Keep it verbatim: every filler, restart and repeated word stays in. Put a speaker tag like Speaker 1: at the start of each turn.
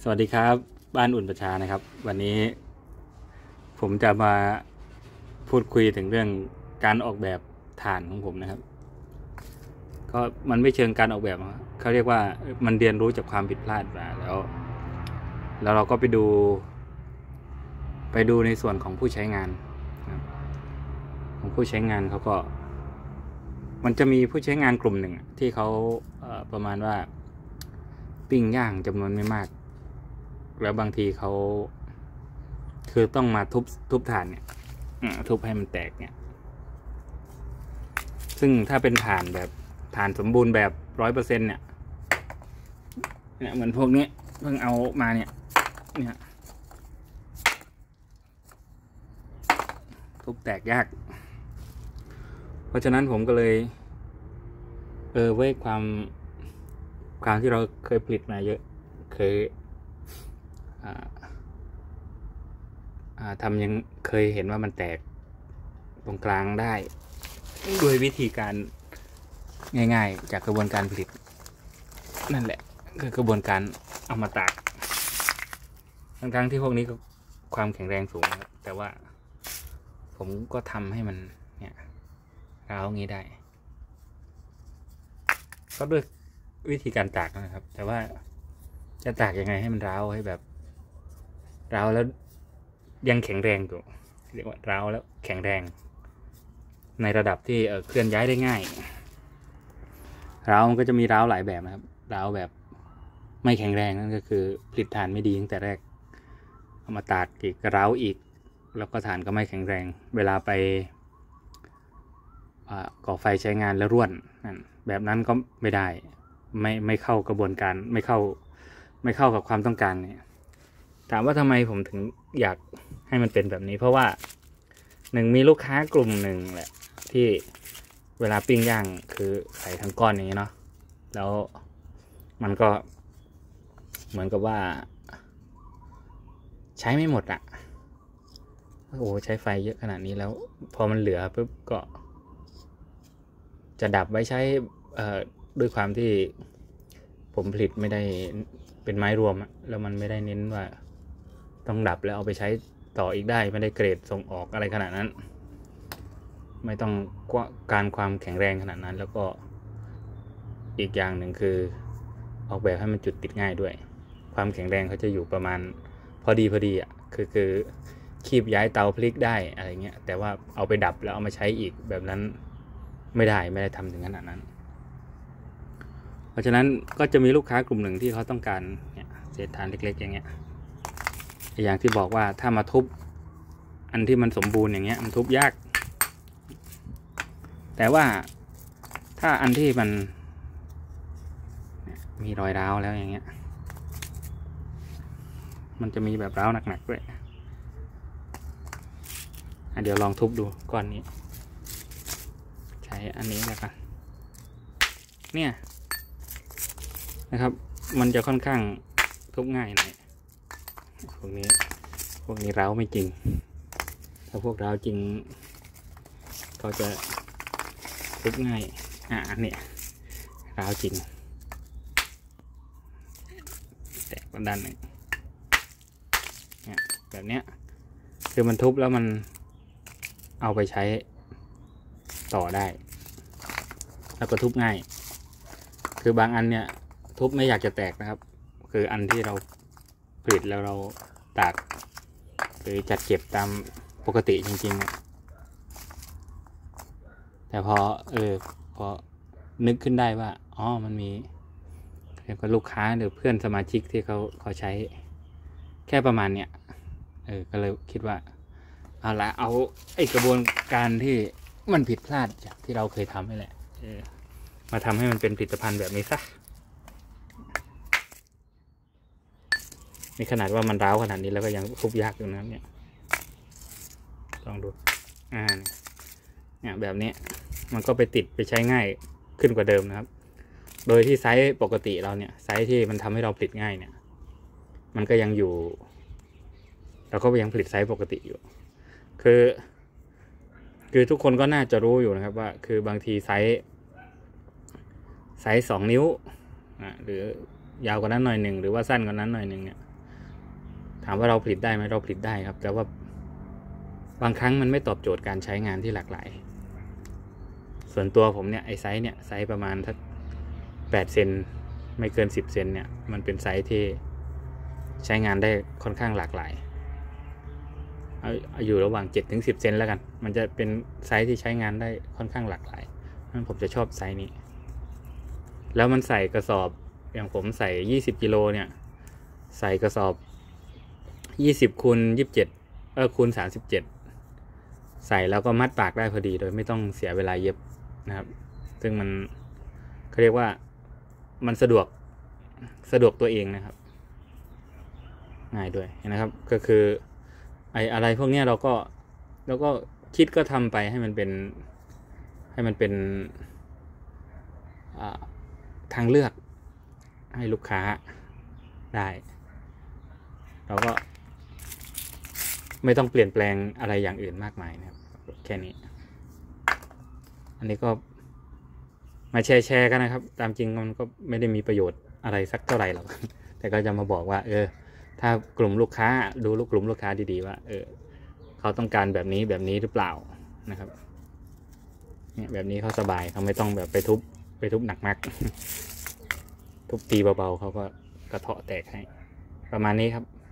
Speaker 1: สวัสดีครับบ้านอุ่นประชานะครับวันนี้ผมจะมาพูดคุยถึงเรื่องการออกแบบฐานของผมนะครับก็มันไม่เชิงการออกแบบเขาเรียกว่ามันเรียนรู้จากความผิดพลาดมาแล้วแล้วเราก็ไปดูไปดูในส่วนของผู้ใช้งานของผู้ใช้งานเขาก็มันจะมีผู้ใช้งานกลุ่มหนึ่งที่เขาประมาณว่าปิ้งย่างจำนวนไม่มากแล้วบางทีเขาคือต้องมาทุบทุบฐานเนี่ยทุบให้มันแตกเนี่ยซึ่งถ้าเป็นฐานแบบฐานสมบูรณ์แบบร้อยเปอร์เซ็นต์เนี่ยเนี่ยเหมือนพวกนี้เพิ่งเอามาเนี่ยเนี่ยทุบแตกยากเพราะฉะนั้นผมก็เลยเออไว้ความความที่เราเคยผลิตมาเยอะเคยทำยังเคยเห็นว่ามันแตกตรงกลางได้ด้วยวิธีการง่ายๆจากกระบวนการผลิตนั่นแหละคือกระบวนการเอามาตากทั้งๆที่พวกนี้ก็ความแข็งแรงสูงครับแต่ว่าผมก็ทำให้มันเนี่ยร้าวงี้ได้ก็ด้วยวิธีการตากนะครับแต่ว่าจะตากยังไงให้มันร้าวให้แบบร้าวแล้วยังแข็งแรงอยู่เรียกว่าร้าวแล้วแข็งแรงในระดับที่เคลื่อนย้ายได้ง่ายร้าวมันก็จะมีร้าวหลายแบบนะครับร้าวแบบไม่แข็งแรงนั่นก็คือผลิตฐานไม่ดีตั้งแต่แรกเอามาตากอีกร้าวอีกแล้วก็ฐานก็ไม่แข็งแรงเวลาไปก่อไฟใช้งานแล้วร่วนนั่นแบบนั้นก็ไม่ได้ไม่ไม่เข้ากระบวนการไม่เข้าไม่เข้ากับความต้องการเนี่ยถามว่าทำไมผมถึงอยากให้มันเป็นแบบนี้เพราะว่าหนึ่งมีลูกค้ากลุ่มหนึ่งแหละที่เวลาปิ้งย่างคือใส่ทั้งก้อนอย่างนี้เนาะแล้วมันก็เหมือนกับว่าใช้ไม่หมดอะโอ้ใช้ไฟเยอะขนาดนี้แล้วพอมันเหลือปุ๊บก็จะดับไว้ใช้ด้วยความที่ผมผลิตไม่ได้เป็นไม้รวมแล้วมันไม่ได้เน้นว่าต้องดับแล้วเอาไปใช้ต่ออีกได้ไม่ได้เกรดส่งออกอะไรขนาดนั้นไม่ต้องการความแข็งแรงขนาดนั้นแล้วก็อีกอย่างหนึ่งคือออกแบบให้มันจุดติดง่ายด้วยความแข็งแรงเขาจะอยู่ประมาณพอดีพอดีอ่ะคือคือคีบย้ายเตาพลิกได้อะไรเงี้ยแต่ว่าเอาไปดับแล้วเอามาใช้อีกแบบนั้นไม่ได้ไม่ได้ทำถึงขนาดนั้นเพราะฉะนั้นก็จะมีลูกค้ากลุ่มหนึ่งที่เขาต้องการเนี่ยเศษฐานเล็กๆอย่างเงี้ยอย่างที่บอกว่าถ้ามาทุบอันที่มันสมบูรณ์อย่างเงี้ยมันทุบยากแต่ว่าถ้าอันที่มันมีรอยร้าวแล้วอย่างเงี้ยมันจะมีแบบร้าวหนักๆด้วยเดี๋ยวลองทุบดูก้อนนี้ใช้อันนี้แล้วกันเนี่ยนะครับมันจะค่อนข้างทุบง่ายหน่อยพวกนี้พวกนี้ร้าวไม่จริงถ้าพวกร้าวจริงก็จะทุบง่ายอ่ะเนี่ยร้าวจริงแตกด้านหนึ่งเนี่ยแบบเนี้ยคือมันทุบแล้วมันเอาไปใช้ต่อได้แล้วก็ทุบง่ายคือบางอันเนี่ยทุบไม่อยากจะแตกนะครับคืออันที่เราผลิตแล้วเราตากหรือจัดเก็บตามปกติจริงๆแต่พอเออพอนึกขึ้นได้ว่าอ๋อมันมีเรียกว่าลูกค้าหรือเพื่อนสมาชิกที่เขาเขาใช้แค่ประมาณเนี้ยเออก็เลยคิดว่าเอาละเอาไอ้กระบวนการที่มันผิดพลาดจากที่เราเคยทำนี่แหละเออมาทำให้มันเป็นผลิตภัณฑ์แบบนี้ซะนี่ขนาดว่ามันร้าวขนาดนี้แล้วก็ยังทุบยากอยู่นะเนี่ยลองดูอ่าเนี่ยแบบนี้มันก็ไปติดไปใช้ง่ายขึ้นกว่าเดิมนะครับโดยที่ไซส์ปกติเราเนี่ยไซส์ที่มันทำให้เราผลิตง่ายเนี่ยมันก็ยังอยู่เราก็ยังผลิตไซส์ปกติอยู่คือคือทุกคนก็น่าจะรู้อยู่นะครับว่าคือบางทีไซส์ไซส์สองนิ้วอ่าหรือยาวกว่านั้นหน่อยหนึ่งหรือว่าสั้นกว่านั้นหน่อยหนึ่งเนี่ยถามว่าเราผลิตได้ไหมเราผลิตได้ครับแต่ว่าบางครั้งมันไม่ตอบโจทย์การใช้งานที่หลากหลายส่วนตัวผมเนี่ยไอไซส์เนี่ยไซส์ประมาณทักแปดเซนไม่เกินสิบเซนเนี่ยมันเป็นไซส์ที่ใช้งานได้ค่อนข้างหลากหลายเอาอยู่ระหว่างเจ็ดถึงสิบเซนแล้วกันมันจะเป็นไซส์ที่ใช้งานได้ค่อนข้างหลากหลายนั่นผมจะชอบไซส์นี้แล้วมันใส่กระสอบอย่างผมใส่ยี่สิบกิโลเนี่ยใส่กระสอบยี่สิบคูณยี่สิบเจ็ดเออคูณสามสิบเจ็ดใส่แล้วก็มัดปากได้พอดีโดยไม่ต้องเสียเวลาเย็บนะครับซึ่งมันเขาเรียกว่ามันสะดวกสะดวกตัวเองนะครับง่ายด้วยนะครับก็คือไออะไรพวกนี้เราก็เราก็คิดก็ทำไปให้มันเป็นให้มันเป็นทางเลือกให้ลูกค้าได้เราก็ไม่ต้องเปลี่ยนแปลงอะไรอย่างอื่นมากมายนะครับแค่นี้อันนี้ก็มาแชร์แชร์กันนะครับตามจริงมันก็ไม่ได้มีประโยชน์อะไรสักเท่าไหร่หรอกแต่ก็จะมาบอกว่าเออถ้ากลุ่มลูกค้าดูลูกกลุ่มลูกค้าดีๆว่าเออเขาต้องการแบบนี้แบบนี้หรือเปล่านะครับเนี่ยแบบนี้เขาสบายเขาไม่ต้องแบบไปทุบไปทุบหนักมากทุบตีเบาๆเขาก็กระเทาะแตกให้ประมาณนี้ครับ